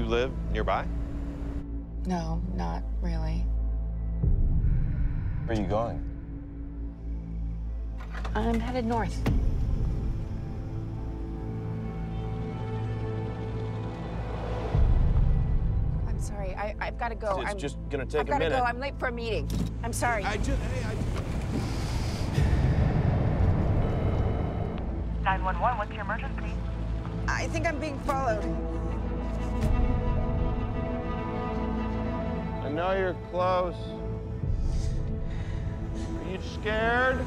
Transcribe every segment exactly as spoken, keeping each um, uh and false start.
live nearby? No, not really. Where are you going? I'm headed north. I'm sorry. I, I've got to go. It's I'm just gonna take I've a got to minute. go. I'm late for a meeting. I'm sorry. I just, hey, I... nine one one, what's your emergency? I think I'm being followed. I know you're close. Are you scared?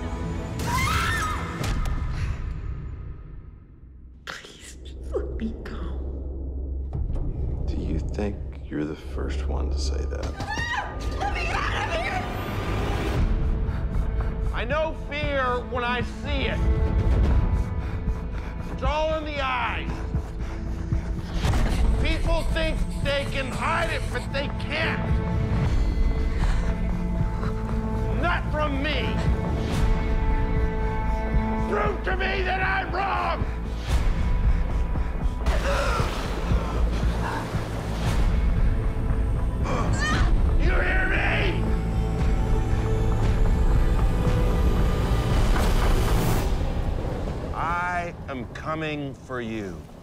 Please, just let me go. Do you think you're the first one to say that? Let me get out of here! I know fear when I see it. It's all in the eyes. People think they can hide it, but they can't. Not from me. Prove to me that I'm wrong. You hear me? I am coming for you.